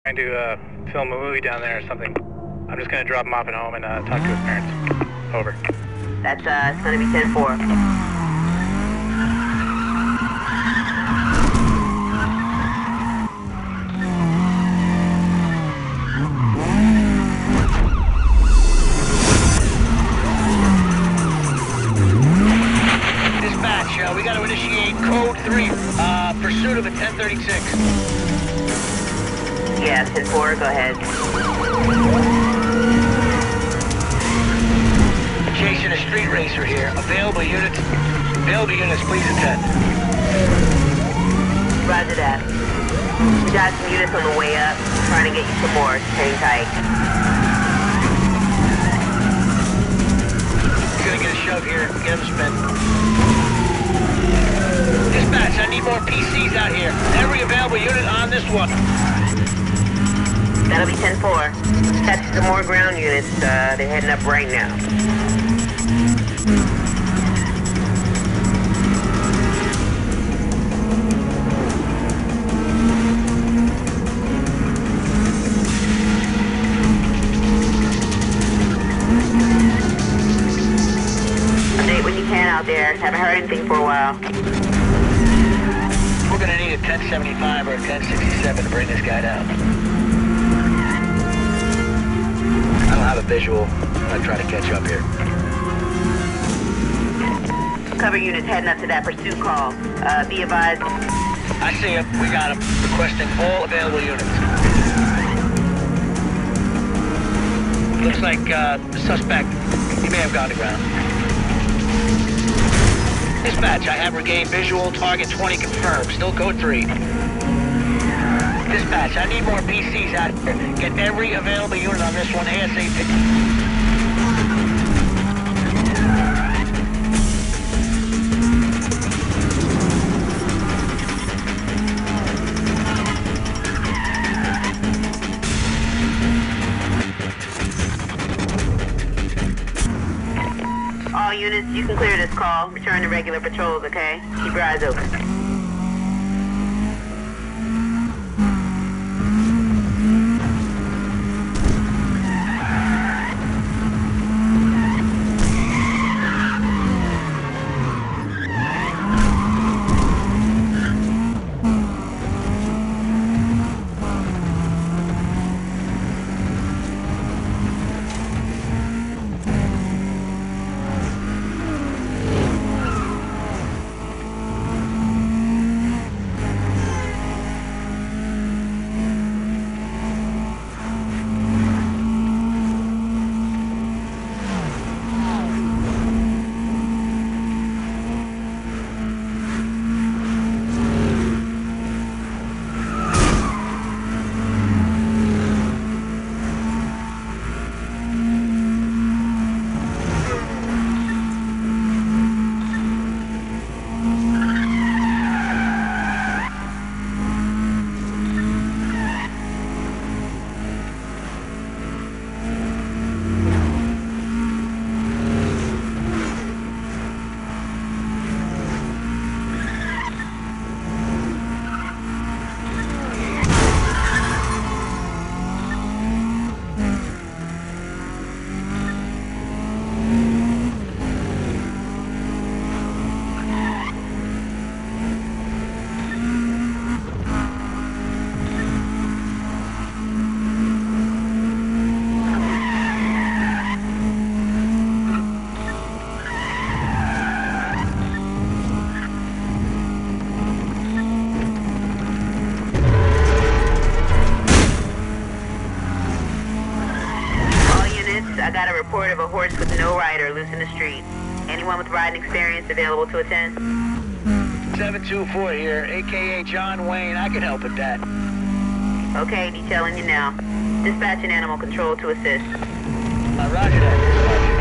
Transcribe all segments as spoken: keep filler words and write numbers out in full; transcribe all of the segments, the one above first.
trying to uh, film a movie down there or something. I'm just going to drop him off at home and uh, talk to his parents. Over. That's, uh, it's going to be ten four. Dispatch, uh, we got to initiate code three, uh, pursuit of a ten thirty-six. Yeah, ten four, go ahead. Chasing a street racer here. Available units. Available units, please attend. Roger that. We got some units on the way up. Trying to get you some more. Hang tight. You're gonna get a shove here. Get him spin. Dispatch, I need more P Cs out here. Every available unit on this one. That'll be ten four. Catch some more ground units. Uh, they're heading up right now. Update when you can out there. Haven't heard anything for a while. We're gonna need a ten seventy-five or a ten sixty-seven to bring this guy down. I don't have a visual. I'm gonna try to catch up here. Cover units heading up to that pursuit call. Uh, be advised. I see him. We got him. Requesting all available units. Looks like uh, the suspect, he may have gone to ground. Dispatch, I have regained visual. Target twenty confirmed. Still code three. Dispatch, I need more P Cs out here. Get every available unit on this one ASAP. All units, you can clear this call. Return to regular patrols, okay? Keep your eyes open. I got a report of a horse with no rider loose in the street. Anyone with riding experience available to attend? seven two four here, a k a. John Wayne. I can help with that. Okay, detailing you now. Dispatching animal control to assist. Uh, roger that, dispatch.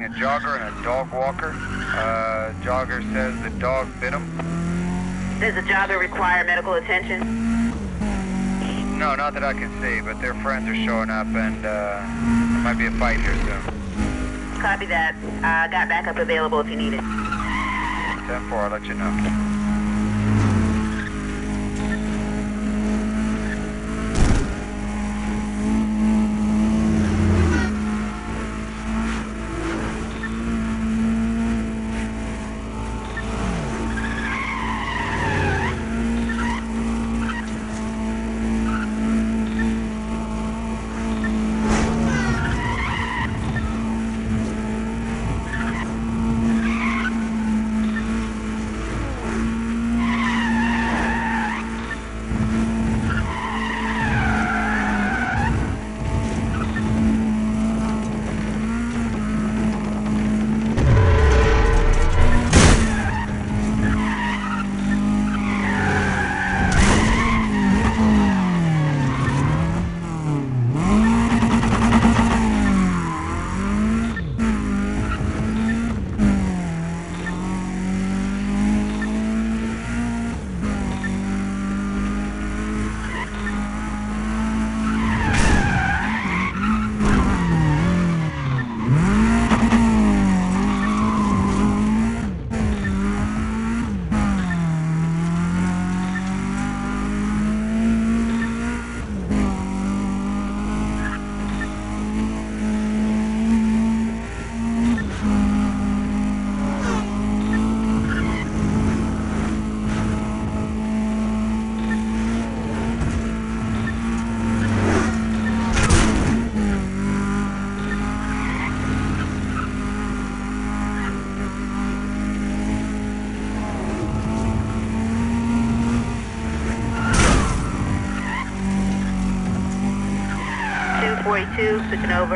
involving a jogger and a dog walker. Uh, jogger says the dog bit him. Does the jogger require medical attention? No, not that I can see, but their friends are showing up and uh, there might be a fight here soon. Copy that. I uh, got backup available if you need it. ten four, I'll let you know. forty-two, switching over.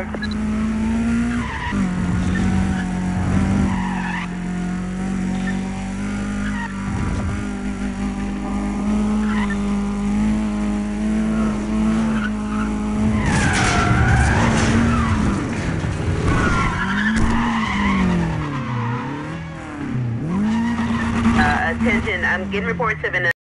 Uh, attention, I'm getting reports of an